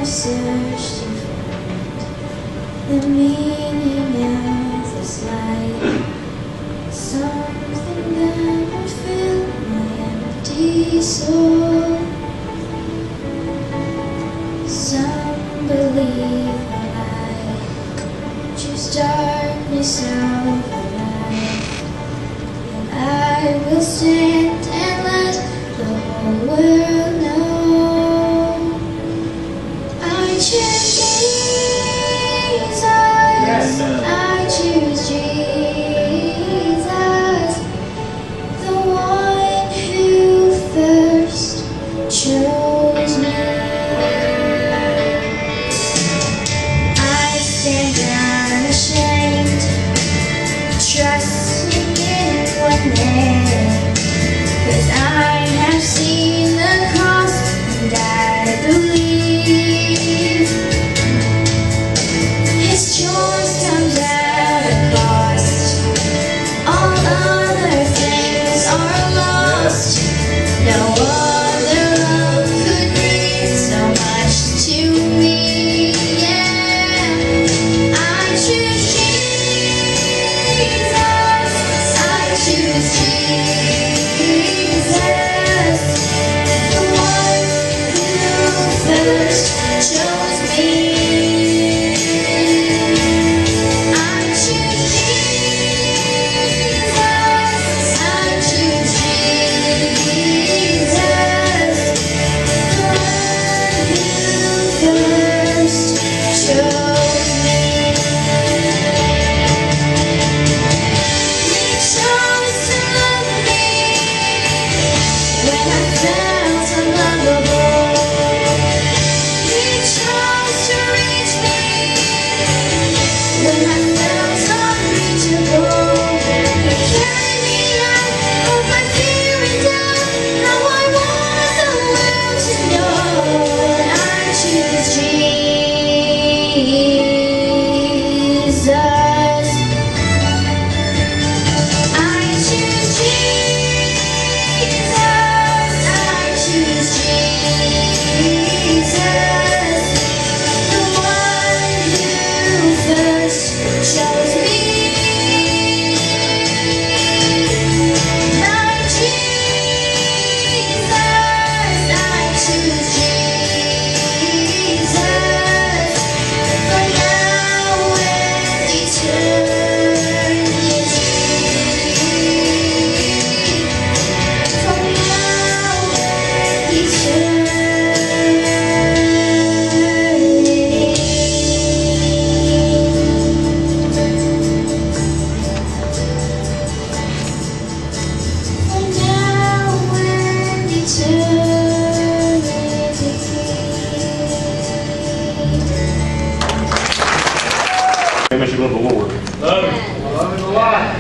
searched to find the meaning of this life, something that would fill my empty soul. Some believe that I choose darkness over light, and I will stand and let the whole world know. I choose Jesus, I choose Jesus, the one who first chose me. I stand unashamed, trusting in one name, 'cause I have seen the cross and I believe His choice comes at a cost. All other things are lost. No other love could mean so much to me. Yeah, I choose Jesus, I choose Jesus, the one who first chose me. How much you love the Lord? Love Him. Love Him a lot.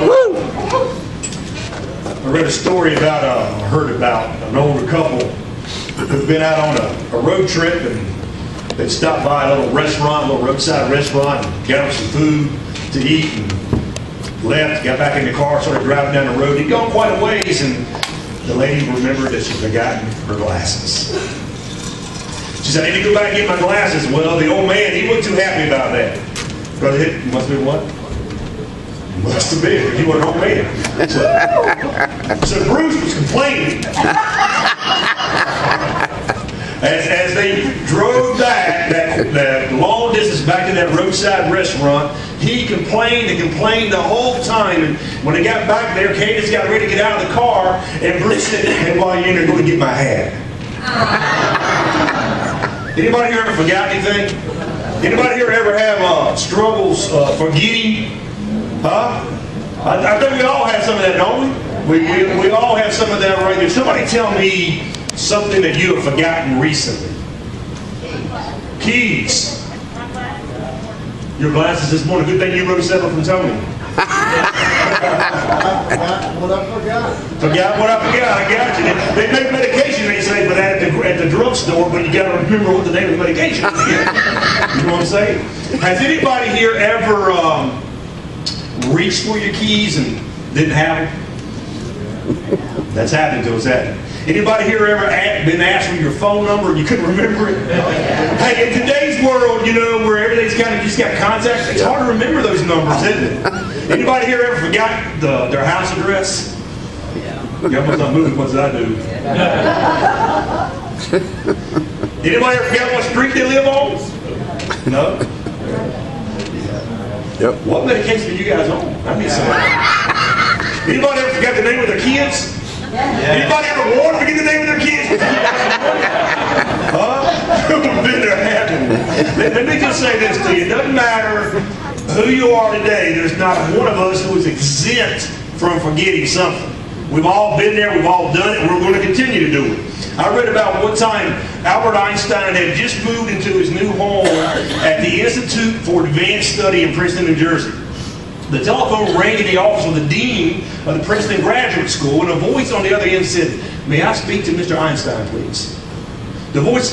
I read a story about, heard about an older couple who'd been out on a road trip, and they stopped by a little restaurant, a little roadside restaurant, and got them some food to eat, and left, got back in the car, started driving down the road. He'd gone quite a ways, and the lady remembered that she'd forgotten her glasses. She said, I need to go back and get my glasses. Well, the old man, he wasn't too happy about that. Brother, it must have been what? Must have been, he wasn't an old man. So Bruce was complaining. As they drove back that long distance back to that roadside restaurant, he complained and complained the whole time. And when they got back there, Candace got ready to get out of the car, and Bruce said, hey, while you're in there, go and get my hat. Anybody here ever forgot anything? Anybody here ever have struggles forgetting? Huh? I think we all have some of that, don't we? We all have some of that right there. Somebody tell me something that you have forgotten recently. Keys. Your glasses this morning. Good thing you wrote several from Tony. Forgot what I forgot. Forgot what I forgot. I got you. They make medication, they say, but at the drugstore, but you got to remember what the name of the medication is. You know what I'm saying? Has anybody here ever reached for your keys and didn't have them? That's happened to us, hasn't it? Anybody here ever been asked for your phone number and you couldn't remember it? Hey, in today's world, you know, where everything's kind of just got contacts, it's hard to remember those numbers, isn't it? Anybody here ever forgot their house address? Y'all must not move as much as I do. Anybody ever forgot what street they live on? No? Yep. What medication are you guys on? I need somebody. Anybody ever forgot the name of their kids? Anybody ever want to forget the name of their kids? Huh? Been there, haven't. Let me just say this to you. It doesn't matter who you are today. There's not one of us who is exempt from forgetting something. We've all been there. We've all done it. We're going to continue to do it. I read about one time Albert Einstein had just moved into his new home at the Institute for Advanced Study in Princeton, New Jersey. The telephone rang in the office of the dean of the Princeton Graduate School, and a voice on the other end said, "May I speak to Mr. Einstein, please?" The voice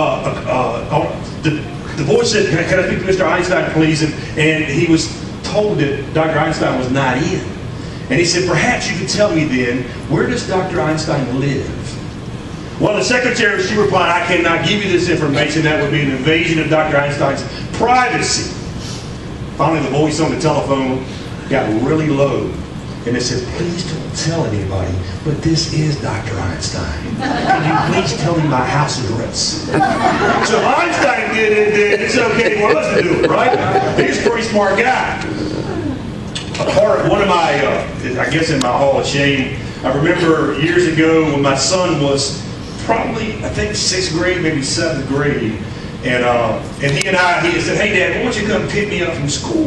said, "Can I speak to Mr. Einstein, please?" And he was told that Dr. Einstein was not in. And he said, "Perhaps you could tell me then, where does Dr. Einstein live?" Well, the secretary, she replied, "I cannot give you this information. That would be an invasion of Dr. Einstein's privacy." Finally, the voice on the telephone got really low. And it said, "Please don't tell anybody, but this is Dr. Einstein. Can you please tell me my house address?" So Einstein did it, it's okay for us to do it, right? He's a pretty smart guy. One of my, I guess in my Hall of Shame, I remember years ago when my son was probably, I think 6th grade, maybe 7th grade, and he said, "Hey Dad, why don't you come pick me up from school?"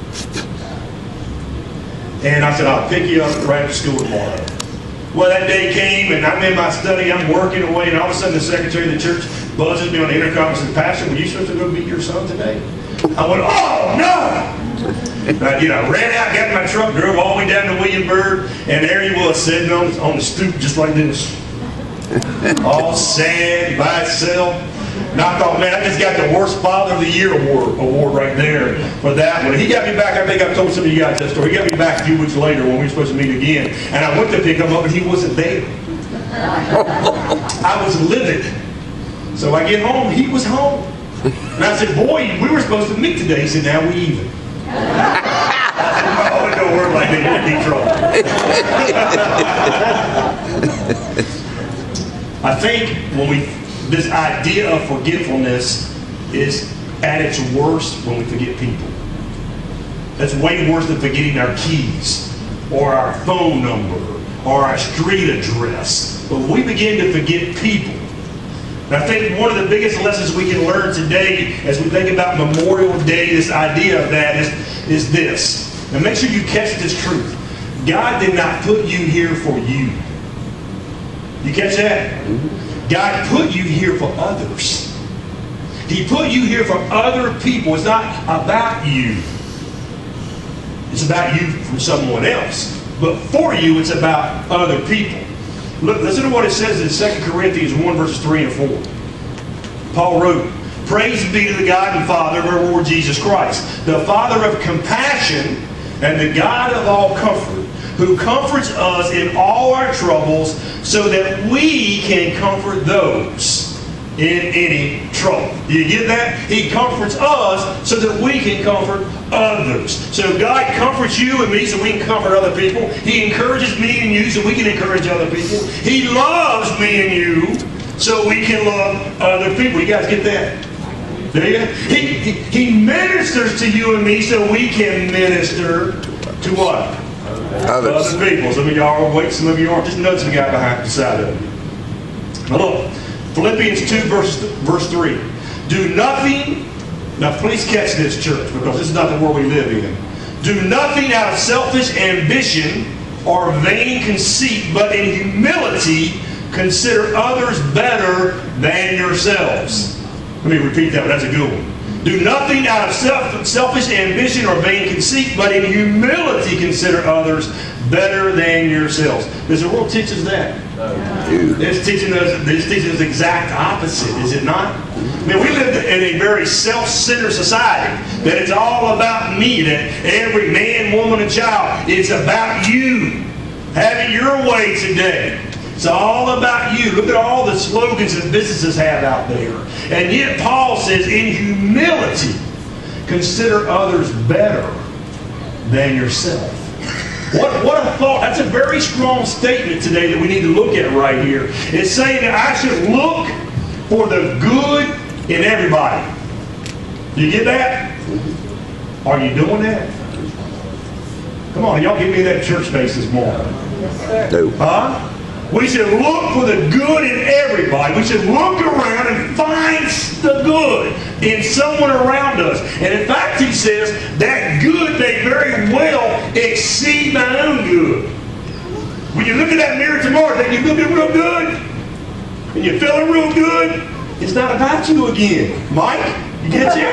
And I said, "I'll pick you up right after school tomorrow." Well, that day came, and I'm in my study, I'm working away, and all of a sudden the secretary of the church buzzes me on the intercom and says, "Pastor, were you supposed to go meet your son today?" I went, "Oh no!" And I ran out, got in my truck, drove all the way down to Williamsburg, and there he was sitting on the stoop just like this. All sad by itself. And I thought, man, I just got the worst Father of the Year award right there for that one. He got me back, I think I've told some of you guys that story. He got me back a few weeks later when we were supposed to meet again. And I went to pick him up and he wasn't there. I was livid. So I get home, he was home. And I said, "Boy, we were supposed to meet today." He said, "Now we even." I said, "Oh, it don't work like that, you're in deep trouble." I think this idea of forgetfulness is at its worst when we forget people. That's way worse than forgetting our keys or our phone number or our street address. But when we begin to forget people, and I think one of the biggest lessons we can learn today as we think about Memorial Day, this idea of that is this. Now make sure you catch this truth. God did not put you here for you. You catch that? God put you here for others. He put you here for other people. It's not about you. It's about you from someone else. But for you, it's about other people. Look, listen to what it says in 2 Corinthians 1, verses 3 and 4. Paul wrote, "Praise be to the God and Father of our Lord Jesus Christ, the Father of compassion and the God of all comfort, who comforts us in all our troubles so that we can comfort those in any trouble." Do you get that? He comforts us so that we can comfort others. So God comforts you and me so we can comfort other people. He encourages me and you so we can encourage other people. He loves me and you so we can love other people. You guys get that? Do you? He ministers to you and me so we can minister to what? Others. Other people. Some of y'all are awake, some of you aren't. Just nudge the guy behind the side of you. Now look, Philippians 2 verse 3. Do nothing, now please catch this, church, because this is not the world we live in. Do nothing out of selfish ambition or vain conceit, but in humility consider others better than yourselves. Let me repeat that one, that's a good one. Do nothing out of selfish ambition or vain conceit, but in humility consider others better than yourselves. Does the world teach us that? It's teaching us the exact opposite, is it not? I mean, we live in a very self-centered society, that it's all about me, that every man, woman, and child, it's about you. Have it your way today. It's all about you. Look at all the slogans that businesses have out there. And yet Paul says, in humility, consider others better than yourself. What a thought. That's a very strong statement today that we need to look at right here. It's saying that I should look for the good in everybody. Do you get that? Are you doing that? Come on, y'all give me that church space this morning. Yes, sir. Huh? We should look for the good in everybody. We should look around and find the good in someone around us. And in fact, he says, that good may very well exceed my own good. When you look at that mirror tomorrow, think you're looking real good, and you're feeling real good, it's not about you again. Mike, you get you?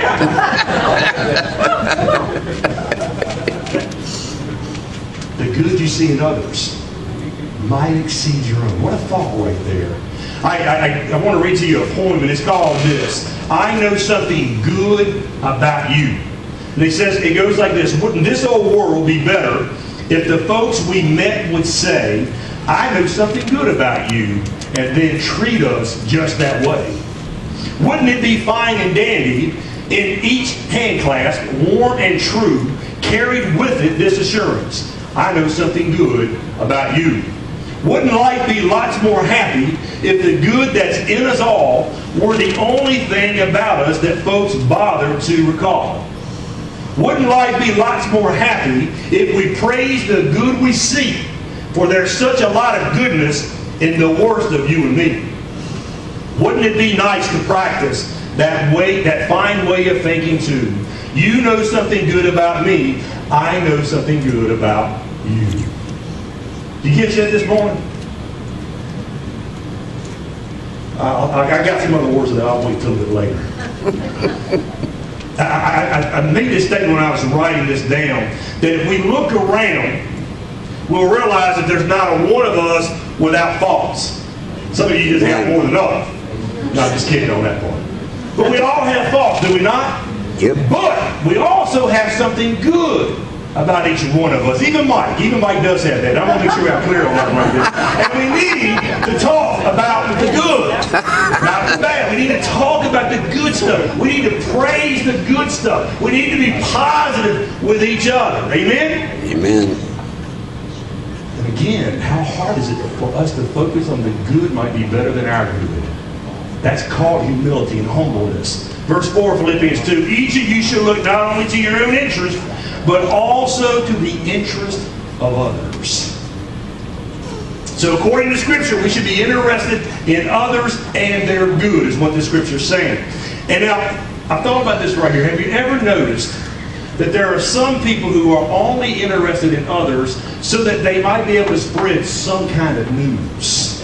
The good you see in others might exceed your own. What a thought right there. I want to read to you a poem, and it's called this: I know something good about you. And it says, it goes like this: wouldn't this old world be better if the folks we met would say, I know something good about you, and then treat us just that way? Wouldn't it be fine and dandy in each hand clasp, warm and true, carried with it this assurance: I know something good about you? Wouldn't life be lots more happy if the good that's in us all were the only thing about us that folks bother to recall? Wouldn't life be lots more happy if we praised the good we see? For there's such a lot of goodness in the worst of you and me. Wouldn't it be nice to practice that fine way of thinking too? You know something good about me, I know something good about you. Did you get that this morning? I got some other words that I'll wait till a bit later. I made this statement when I was writing this down, that if we look around, we'll realize that there's not a one of us without faults. Some of you just have more than enough. No, I'm just kidding on that part. But we all have faults, do we not? Yep. But we also have something good about each one of us. Even Mike does have that. I want to make sure I'm clear on that right there. And we need to talk about the good, not the bad. We need to talk about the good stuff. We need to praise the good stuff. We need to be positive with each other. Amen? Amen. And again, how hard is it for us to focus on the good might be better than our good? That's called humility and humbleness. Verse 4, Philippians 2, each of you should look not only to your own interest, but also to the interest of others. So according to Scripture, we should be interested in others and their good, is what the Scripture is saying. And now, I thought about this right here. Have you ever noticed that there are some people who are only interested in others so that they might be able to spread some kind of news?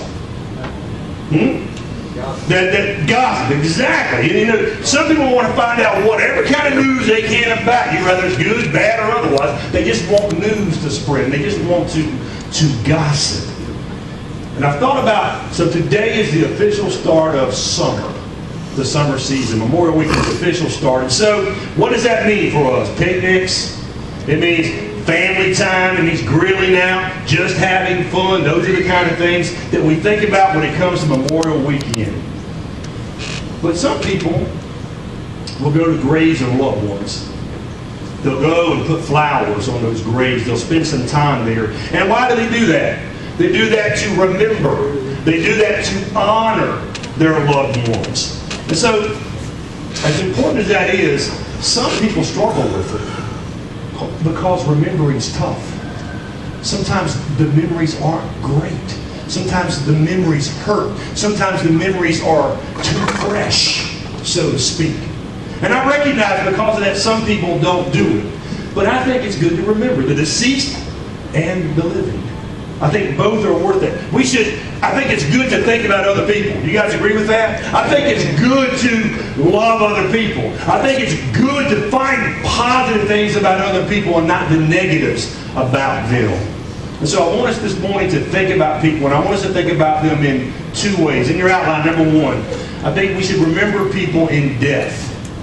That gossip, exactly. You know, some people want to find out whatever kind of news they can about you, whether it's good, bad, or otherwise. They just want news to spread. They just want to gossip. And I've thought about, so today is the official start of summer, the summer season. Memorial Week is the official start. And so, what does that mean for us? Picnics? It means family time, and he's grilling out, just having fun. Those are the kind of things that we think about when it comes to Memorial Weekend. But some people will go to graves of loved ones. They'll go and put flowers on those graves. They'll spend some time there. And why do they do that? They do that to remember. They do that to honor their loved ones. And so, as important as that is, some people struggle with it, because remembering's tough. Sometimes the memories aren't great. Sometimes the memories hurt. Sometimes the memories are too fresh, so to speak. And I recognize because of that some people don't do it. But I think it's good to remember the deceased and the living. I think both are worth it. I think it's good to think about other people. You guys agree with that? I think it's good to love other people. I think it's good to find positive things about other people and not the negatives about them. And so I want us this morning to think about people, and I want us to think about them in two ways. In your outline, number one, I think we should remember people in death.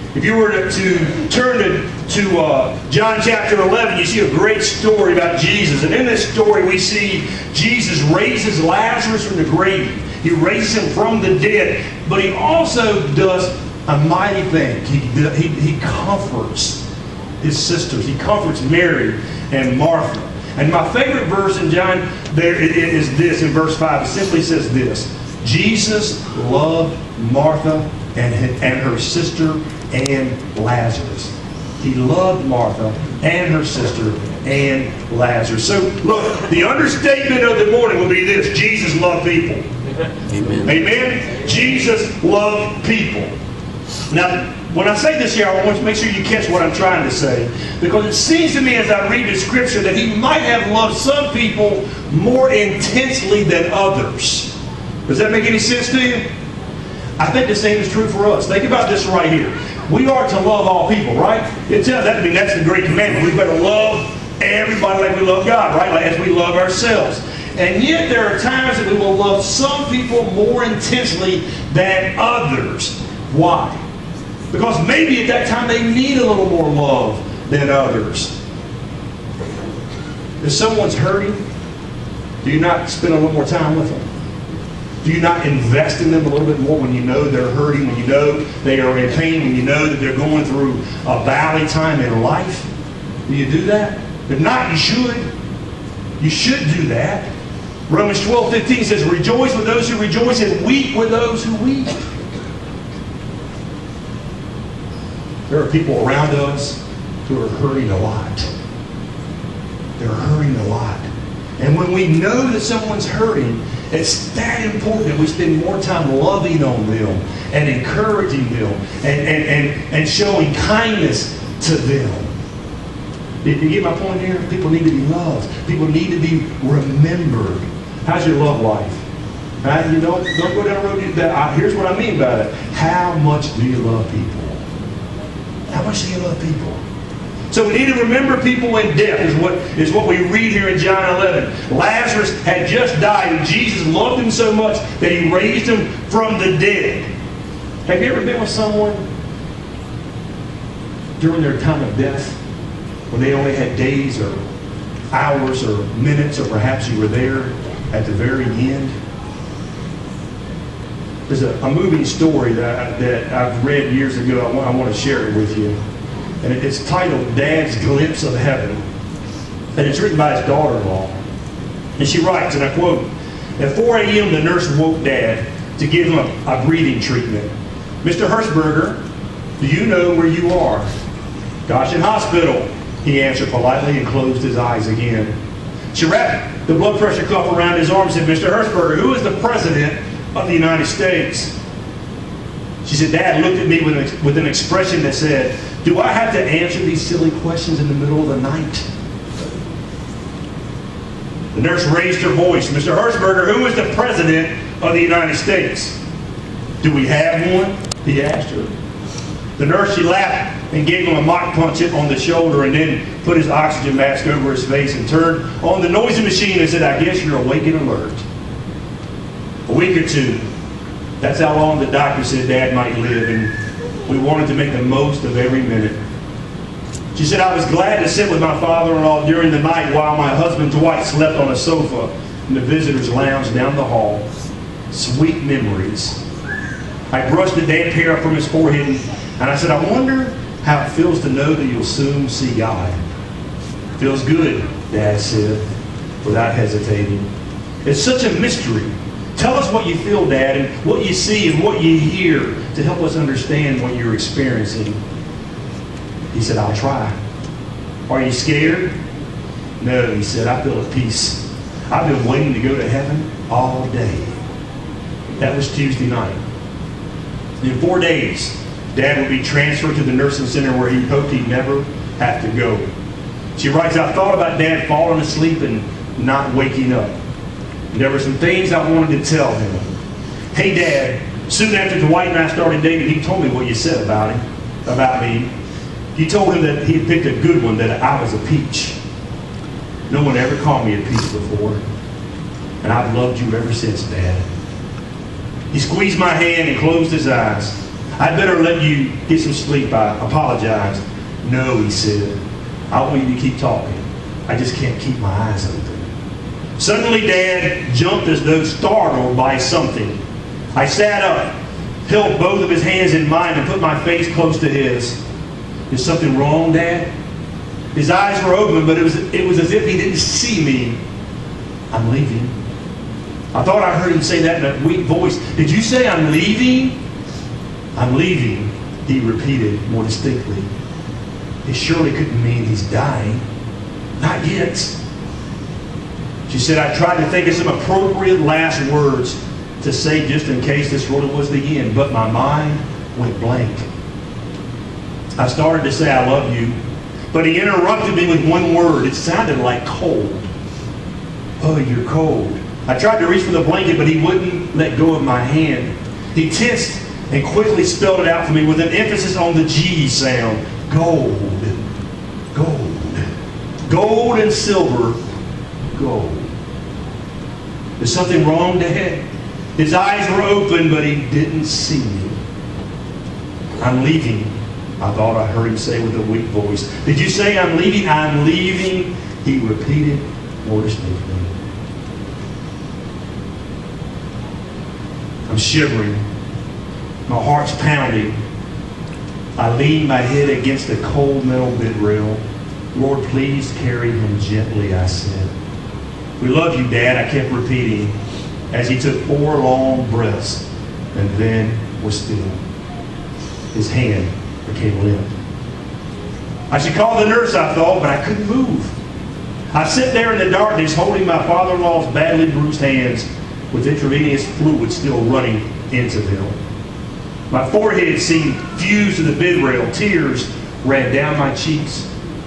If you were to turn to John chapter 11, you see a great story about Jesus. And in this story, we see Jesus raises Lazarus from the grave. He raises him from the dead. But he also does a mighty thing. He comforts his sisters. He comforts Mary and Martha. And my favorite verse in John there is this, in verse 5. It simply says this: Jesus loved Martha and her sister and Lazarus. He loved Martha and her sister and Lazarus. So look, the understatement of the morning will be this: Jesus loved people. Amen. Amen? Jesus loved people. Now, when I say this here, I want to make sure you catch what I'm trying to say. Because it seems to me as I read the scripture that he might have loved some people more intensely than others. Does that make any sense to you? I think the same is true for us. Think about this right here. We are to love all people, right? That's the great commandment. We better love everybody like we love God, right? Like as we love ourselves. And yet there are times that we will love some people more intensely than others. Why? Because maybe at that time they need a little more love than others. If someone's hurting, do you not spend a little more time with them? Do you not invest in them a little bit more when you know they're hurting, when you know they are in pain, when you know that they're going through a valley time in life? Do you do that? If not, you should. You should do that. Romans 12:15 says, rejoice with those who rejoice and weep with those who weep. There are people around us who are hurting a lot. They're hurting a lot. And when we know that someone's hurting, it's that important that we spend more time loving on them and encouraging them and showing kindness to them. Did you get my point here? People need to be loved. People need to be remembered. How's your love life? You don't go down the road. Here's what I mean by that. How much do you love people? How much do you love people? So we need to remember people in death is what we read here in John 11. Lazarus had just died, and Jesus loved him so much that he raised him from the dead. Have you ever been with someone during their time of death when they only had days or hours or minutes, or perhaps you were there at the very end? There's a moving story that I've read years ago. I want to share it with you. And it's titled Dad's Glimpse of Heaven. And it's written by his daughter-in-law. And she writes, and I quote, at 4 a.m. the nurse woke Dad to give him a breathing treatment. Mr. Hershberger, do you know where you are? Goshen Hospital, he answered politely and closed his eyes again. She wrapped the blood pressure cuff around his arm and said, Mr. Hershberger, who is the President of the United States? She said, Dad looked at me with an expression that said, do I have to answer these silly questions in the middle of the night? The nurse raised her voice. Mr. Hershberger, who is the President of the United States? Do we have one? He asked her. The nurse, she laughed and gave him a mock punch on the shoulder and then put his oxygen mask over his face and turned on the noisy machine and said, I guess you're awake and alert. A week or two. That's how long the doctor said Dad might live, and we wanted to make the most of every minute. She said, I was glad to sit with my father-in-law during the night while my husband Dwight slept on a sofa in the visitor's lounge down the hall. Sweet memories. I brushed the damp hair up from his forehead, and I said, I wonder how it feels to know that you'll soon see God. Feels good, Dad said, without hesitating. It's such a mystery. Tell us what you feel, Dad, and what you see and what you hear to help us understand what you're experiencing. He said, I'll try. Are you scared? No, he said, I feel at peace. I've been waiting to go to heaven all day. That was Tuesday night. In 4 days, Dad would be transferred to the nursing center where he hoped he'd never have to go. She writes, I thought about Dad falling asleep and not waking up. There were some things I wanted to tell him. Hey, Dad, soon after Dwight and I started dating, he told me what you said about me. You told him that he had picked a good one, that I was a peach. No one ever called me a peach before. And I've loved you ever since, Dad. He squeezed my hand and closed his eyes. I'd better let you get some sleep. I apologized. No, he said. I want you to keep talking. I just can't keep my eyes open. Suddenly, Dad jumped as though startled by something. I sat up, held both of his hands in mine, and put my face close to his. Is something wrong, Dad? His eyes were open, but it was as if he didn't see me. I'm leaving. I thought I heard him say that in a weak voice. Did you say I'm leaving? I'm leaving, he repeated more distinctly. It surely couldn't mean he's dying. Not yet. She said, I tried to think of some appropriate last words to say just in case this really was the end, but my mind went blank. I started to say, I love you, but he interrupted me with one word. It sounded like cold. Oh, you're cold. I tried to reach for the blanket, but he wouldn't let go of my hand. He tensed and quickly spelled it out for me with an emphasis on the G sound. Gold. Gold. Gold and silver. Gold. Is something wrong, Dad? His eyes were open, but he didn't see me. I'm leaving, I thought I heard him say with a weak voice. Did you say I'm leaving? I'm leaving, he repeated more distinctly. I'm shivering. My heart's pounding. I lean my head against the cold metal bed rail. Lord, please carry him gently, I said. We love you, Dad, I kept repeating as he took 4 long breaths and then was still. His hand became limp. I should call the nurse, I thought, but I couldn't move. I sat there in the darkness holding my father-in-law's badly bruised hands with intravenous fluid still running into them. My forehead seemed fused to the bed rail. Tears ran down my cheeks.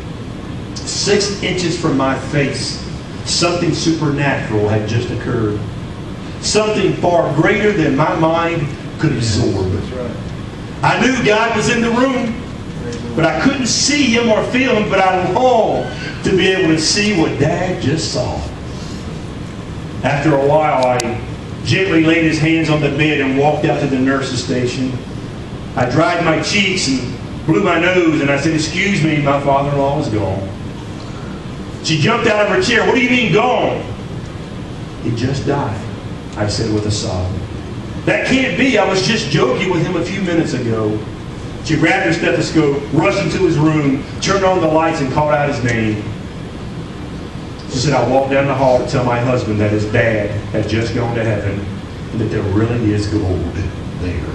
6 inches from my face, something supernatural had just occurred. Something far greater than my mind could absorb. That's right. I knew God was in the room, but I couldn't see him or feel him, but I longed to be able to see what Dad just saw. After a while, I gently laid his hands on the bed and walked out to the nurse's station. I dried my cheeks and blew my nose, and I said, excuse me, my father-in-law is gone. She jumped out of her chair. What do you mean gone? He just died, I said with a sob. That can't be. I was just joking with him a few minutes ago. She grabbed her stethoscope, rushed into his room, turned on the lights, and called out his name. She said, I walked down the hall to tell my husband that his dad had just gone to heaven and that there really is gold there.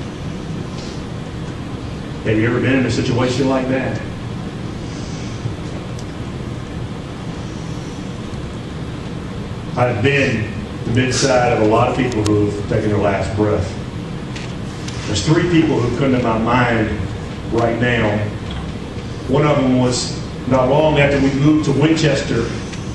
Have you ever been in a situation like that? I've been at the bedside of a lot of people who have taken their last breath. There's 3 people who come to my mind right now. One of them was not long after we moved to Winchester.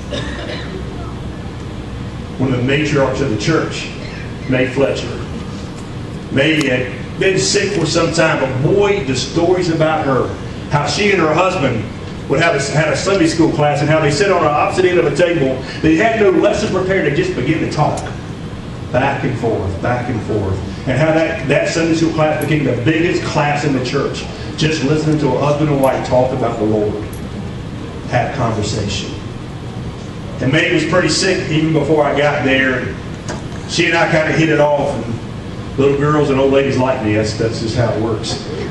One of the matriarchs of the church, May Fletcher. May had been sick for some time, but boy, the stories about her, how she and her husband would had a Sunday school class and how they sit on the opposite end of a table. They had no lesson prepared. They just began to talk back and forth, back and forth. And how that Sunday school class became the biggest class in the church. Just listening to a husband and wife talk about the Lord. Have conversation. And May was pretty sick even before I got there. She and I kind of hit it off. And little girls and old ladies like me. That's just how it works.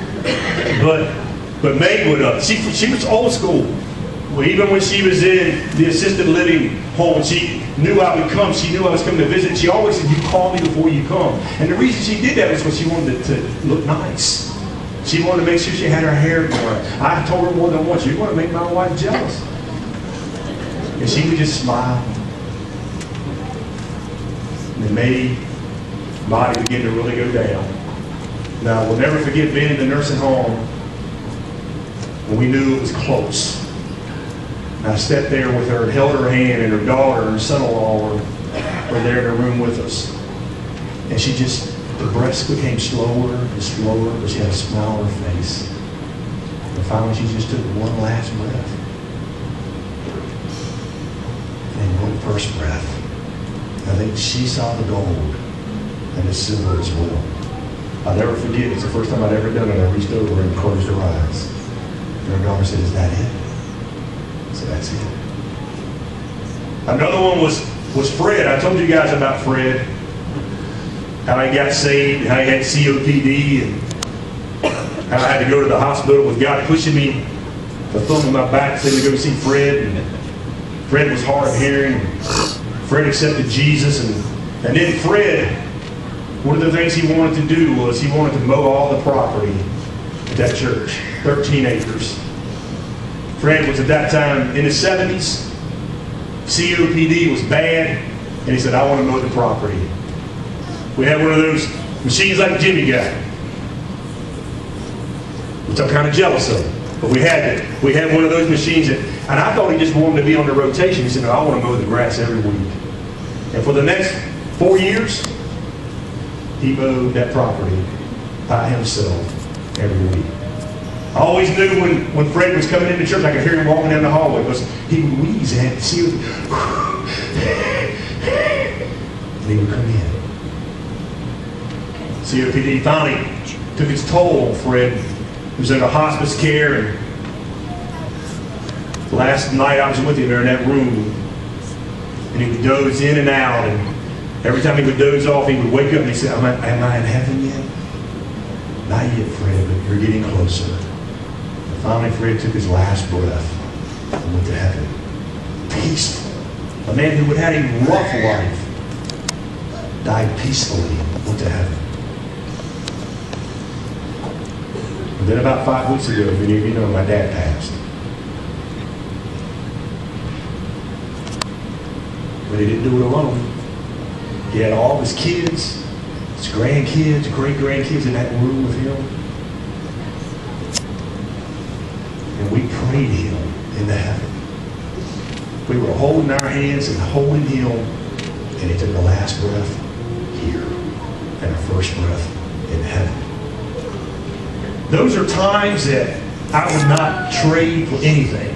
But May would, she was old school. Well, even when she was in the assisted living home, she knew I would come. She knew I was coming to visit. She always said, you call me before you come. And the reason she did that was because she wanted it to look nice. She wanted to make sure she had her hair done. I told her more than once, you're going to make my wife jealous. And she would just smile. And then May's body began to really go down. Now, we'll never forget being in the nursing home when we knew it was close. And I stepped there with her and held her hand, and her daughter and her son-in-law were there in the room with us. And she just, the breaths became slower and slower, but she had a smile on her face. And finally she just took one last breath. And one first breath. I think she saw the gold and the silver as well. I'll never forget, it's the first time I'd ever done it. I reached over and closed her eyes. And her daughter said, "Is that it?" I said, "That's it." Another one was Fred. I told you guys about Fred. How he got saved, how he had COPD, and how I had to go to the hospital with God pushing me, the thumb in my back, saying to go see Fred. And Fred was hard of hearing. Fred accepted Jesus. And then Fred, one of the things he wanted to do was he wanted to mow all the property at that church, 13 acres. Fred was at that time in his 70s. COPD was bad. And he said, "I want to mow the property." We had one of those machines like Jimmy got, which I'm kind of jealous of. But we had it. We had one of those machines, and I thought he just wanted to be on the rotation. He said, "No, I want to mow the grass every week." And for the next 4 years, he mowed that property by himself every week. I always knew when Fred was coming into church, I could hear him walking down the hallway because he would wheeze and had COPD. And he would come in. COPD finally took its toll on Fred. He was under hospice care, and last night I was with him there in that room, and he would doze in and out, and every time he would doze off, he would wake up and he'd say, am I in heaven yet? Not yet, Fred, but you're getting closer. And finally, Fred took his last breath and went to heaven. Peaceful. A man who had had a rough life died peacefully, went to heaven. And then about 5 weeks ago, if any of you know, my dad passed. But he didn't do it alone. He had all of his kids, his grandkids, great-grandkids in that room with him. And we prayed him into heaven. We were holding our hands and holding him, and he took the last breath here and the first breath in heaven. Those are times that I would not trade for anything.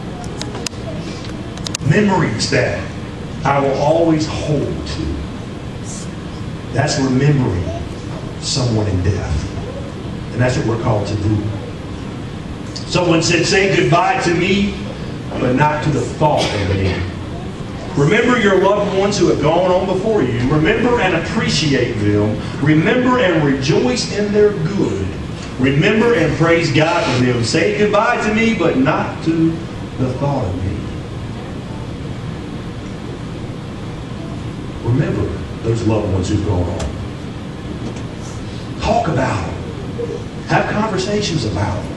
Memories that I will always hold to. That's remembering someone in death. And that's what we're called to do. Someone said, "Say goodbye to me, but not to the thought of me." Remember your loved ones who have gone on before you. Remember and appreciate them. Remember and rejoice in their good. Remember and praise God for them. Say goodbye to me, but not to the thought of me. Remember those loved ones who've gone on. Talk about them. Have conversations about them.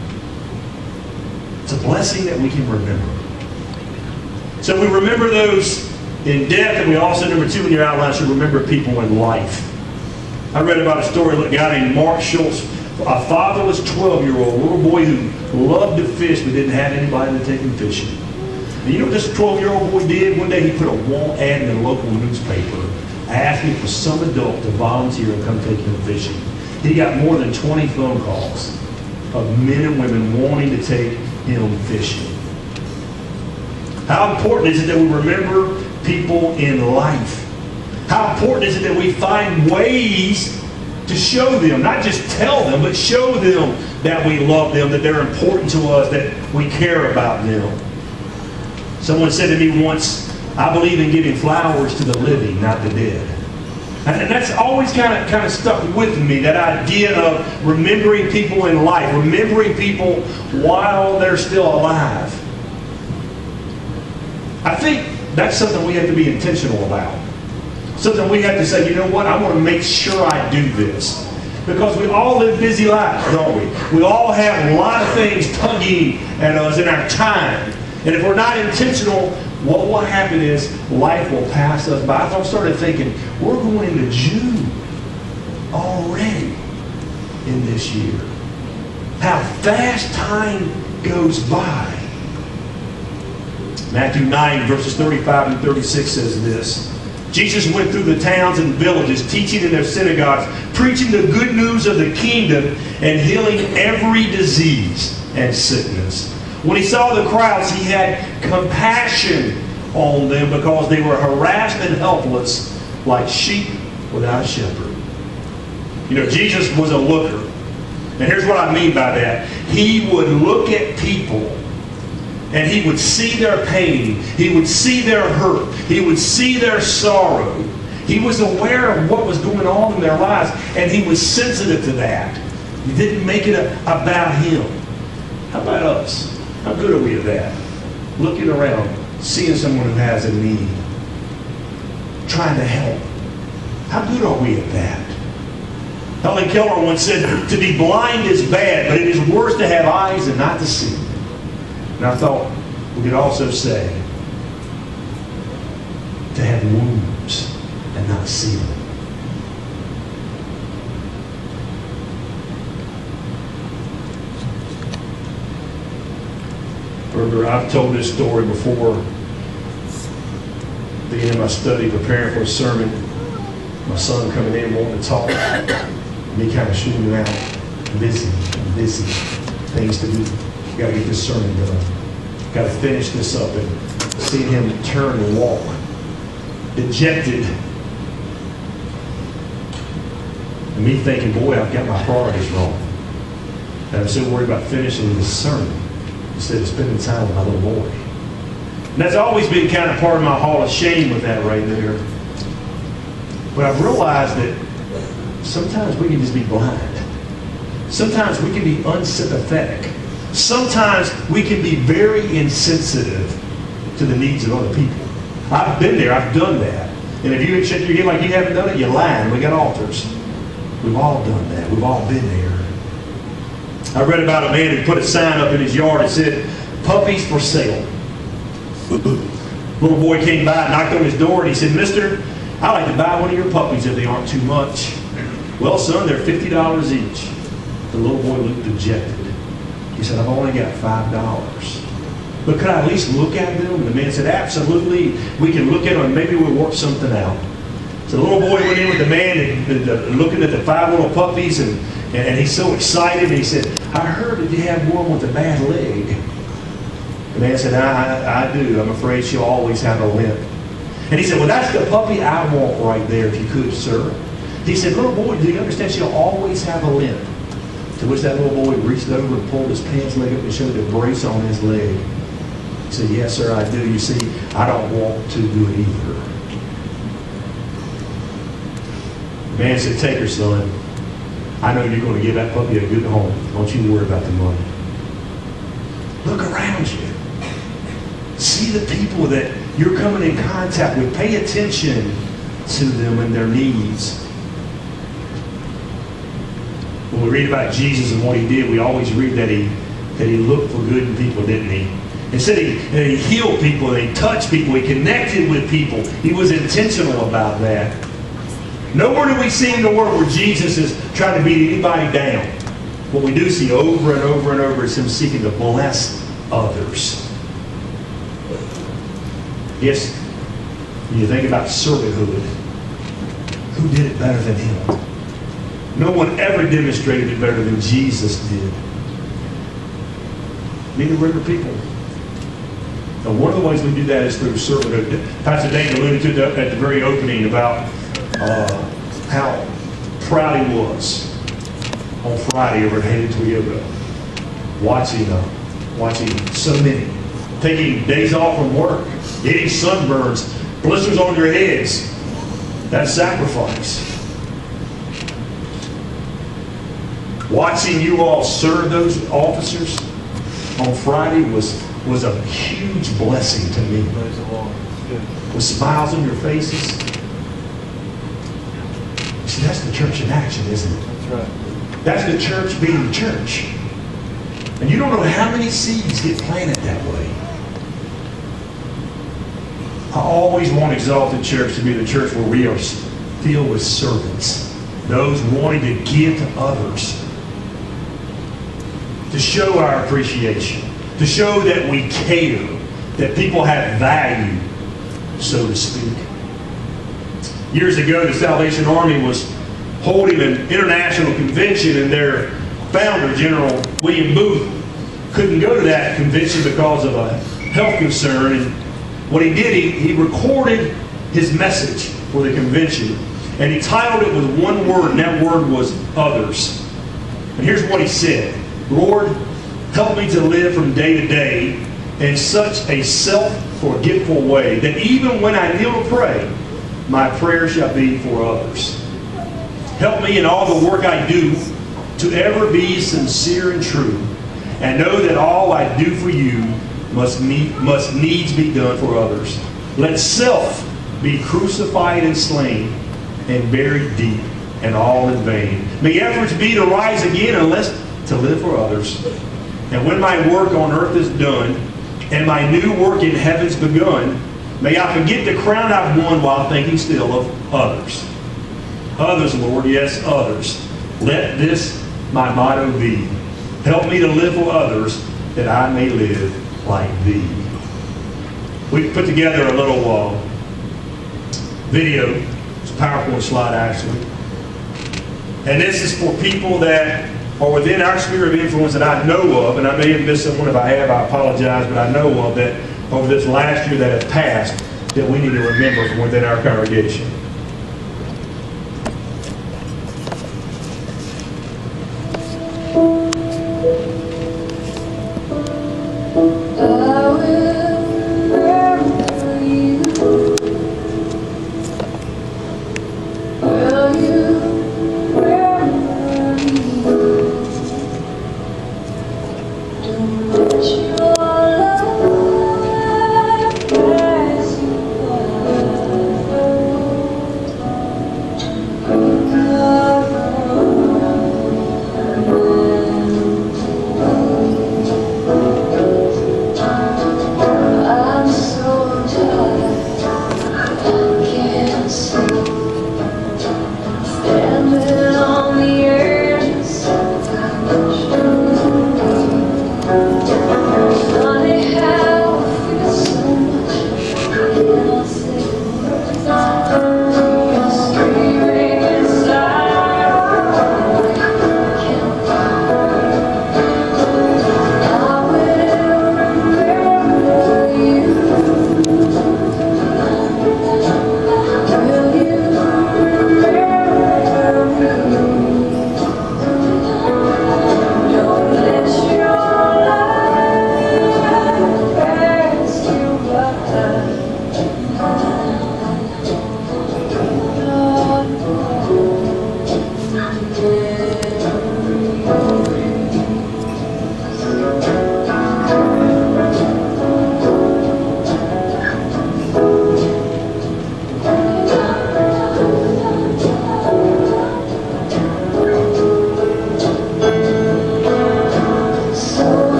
It's a blessing that we can remember. So we remember those in death, and we also, number 2 in your outline, should remember people in life. I read about a story of a guy named Mark Schultz, a fatherless 12-year-old little boy who loved to fish but didn't have anybody to take him fishing. And you know what this 12-year-old boy did? One day he put a want ad in the local newspaper asking for some adult to volunteer and come take him fishing. He got more than 20 phone calls of men and women wanting to take him fishing. How important is it that we remember people in life? How important is it that we find ways to show them, not just tell them, but show them that we love them, that they're important to us, that we care about them. Someone said to me once, "I believe in giving flowers to the living, not the dead." And that's always kind of stuck with me, that idea of remembering people in life, remembering people while they're still alive. I think that's something we have to be intentional about. Something we have to say, you know what, I want to make sure I do this. Because we all live busy lives, don't we? We all have a lot of things tugging at us in our time. And if we're not intentional, what will happen is life will pass us by. I started thinking, we're going into June already in this year. How fast time goes by. Matthew 9, verses 35 and 36 says this. Jesus went through the towns and villages, teaching in their synagogues, preaching the good news of the kingdom, and healing every disease and sickness. When he saw the crowds, he had compassion on them because they were harassed and helpless like sheep without a shepherd. You know, Jesus was a looker. And here's what I mean by that. He would look at people and he would see their pain. He would see their hurt. He would see their sorrow. He was aware of what was going on in their lives, and he was sensitive to that. He didn't make it about him. How about us? How good are we at that? Looking around, seeing someone who has a need, trying to help. How good are we at that? Helen Keller once said, to be blind is bad, but it is worse to have eyes and not to see. And I thought we could also say, to have wounds and not see them. Further, I've told this story before. Being in my study, preparing for a sermon, my son coming in wanting to talk, me kind of shooting him out. I'm busy, things to do. Got to get this sermon done. Got to finish this up. And seeing him turn and walk, dejected, and me thinking, boy, I've got my priorities wrong. And I'm so worried about finishing this sermon instead of spending time with my little boy. And that's always been kind of part of my hall of shame with that right there. But I've realized that sometimes we can just be blind. Sometimes we can be unsympathetic. Sometimes we can be very insensitive to the needs of other people. I've been there. I've done that. And if you shake your head like you haven't done it, you're lying. We got altars. We've all done that. We've all been there. I read about a man who put a sign up in his yard that said, "Puppies for sale." Little boy came by, knocked on his door, and he said, "Mister, I'd like to buy one of your puppies if they aren't too much." "Well, son, they're $50 each." The little boy looked dejected. He said, "I've only got $5. But could I at least look at them?" And the man said, "Absolutely. We can look at them and maybe we'll work something out." So the little boy went in with the man and looking at the 5 little puppies, and he's so excited. And he said, "I heard that you have one with a bad leg." The man said, I do. I'm afraid she'll always have a limp." And he said, "Well, that's the puppy I want right there, if you could, sir." He said, "Little boy, do you understand she'll always have a limp?" To which that little boy reached over and pulled his pants leg up and showed a brace on his leg. He said, "Yes, sir, I do. You see, I don't want to do it either." The man said, "Take her, son. I know you're going to give that puppy a good home. Don't you worry about the money." Look around you. See the people that you're coming in contact with. Pay attention to them and their needs. When we read about Jesus and what he did, we always read that he looked for good in people, didn't he? Instead, he healed people, and he touched people, he connected with people. He was intentional about that. Nowhere do we see in the Word where Jesus is trying to beat anybody down. What we do see over and over and over is him seeking to bless others. Yes, when you think about servanthood, who did it better than him? No one ever demonstrated it better than Jesus did. Neither were the people. And one of the ways we do that is through servanthood. Pastor Dane alluded to that at the very opening about how proud he was on Friday over at Hated Toyota, watching so many taking days off from work, getting sunburns, blisters on their heads. That's sacrifice. Watching you all serve those officers on Friday was a huge blessing to me. With smiles on your faces. See, that's the church in action, isn't it? That's right. That's the church being the church. And you don't know how many seeds get planted that way. I always want Exalted Church to be the church where we are filled with servants. Those wanting to give to others. To show our appreciation. To show that we care. That people have value, so to speak. Years ago, the Salvation Army was holding an international convention, and their founder, General William Booth, couldn't go to that convention because of a health concern. And what he did, he recorded his message for the convention. And he titled it with one word, and that word was others. And here's what he said: Lord, help me to live from day to day in such a self-forgetful way that even when I kneel to pray, my prayer shall be for others. Help me in all the work I do to ever be sincere and true, and know that all I do for you must needs be done for others. Let self be crucified and slain and buried deep, and all in vain. May efforts be to rise again unless to live for others. And when my work on earth is done and my new work in heaven's begun, may I forget the crown I've won while thinking still of others. Others, Lord, yes, others. Let this my motto be. Help me to live for others that I may live like thee. We put together a little video. It's a PowerPoint slide, actually. And this is for people that are within our sphere of influence that I know of, and I may have missed someone. If I have, I apologize, but I know of that over this last year that has passed that we need to remember from within our congregation.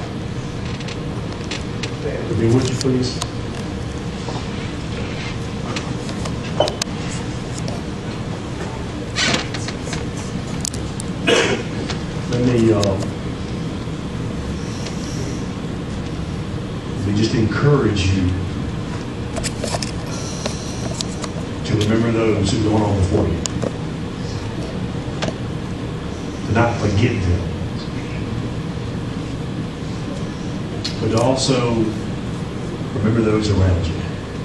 Would you please? let me just encourage you to remember those who go on before you. To not forget them. But to also remember those around you.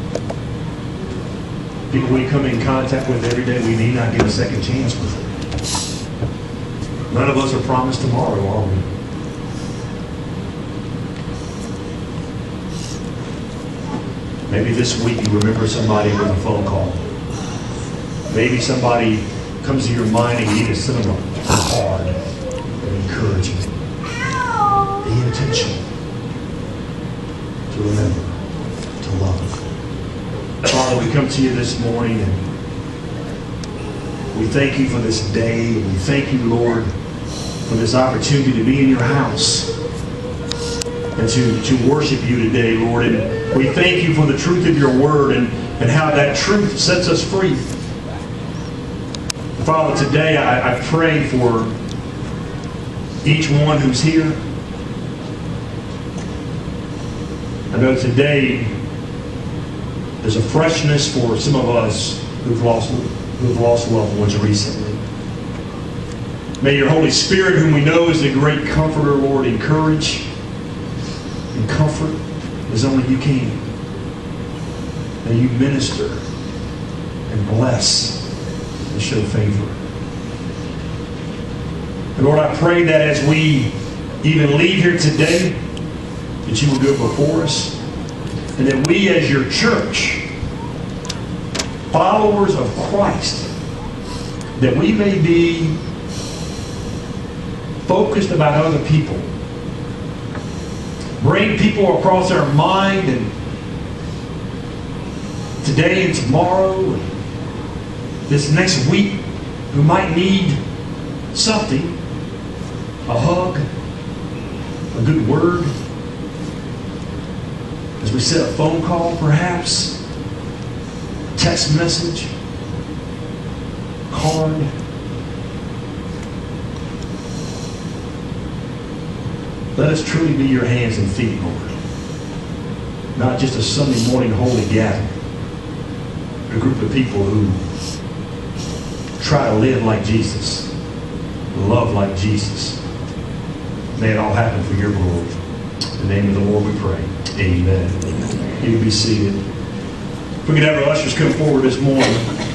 People we come in contact with every day, we may not get a second chance with them. None of us are promised tomorrow, are we? Maybe this week you remember somebody with a phone call. Maybe somebody comes to your mind and you need to send them a card and encouragement. Be intentional to remember, to love. Father, we come to you this morning and we thank you for this day. And we thank you, Lord, for this opportunity to be in your house and to worship you today, Lord. And we thank you for the truth of your word and how that truth sets us free. Father, today I pray for each one who's here. I know today there's a freshness for some of us who've lost loved ones recently. May your Holy Spirit, whom we know is the great comforter, Lord, encourage and comfort as only you can. May you minister and bless and show favor. And Lord, I pray that as we even leave here today, that you will go before us, and that we as your church, followers of Christ, that we may be focused about other people. Bring people across our mind and today and tomorrow and this next week who might need something, a hug, a good word. As we set a phone call, perhaps, text message, card. Let us truly be your hands and feet, Lord. Not just a Sunday morning holy gathering. A group of people who try to live like Jesus, love like Jesus. May it all happen for your glory. In the name of the Lord we pray. Amen. You can be seated. If we could have our ushers come forward this morning.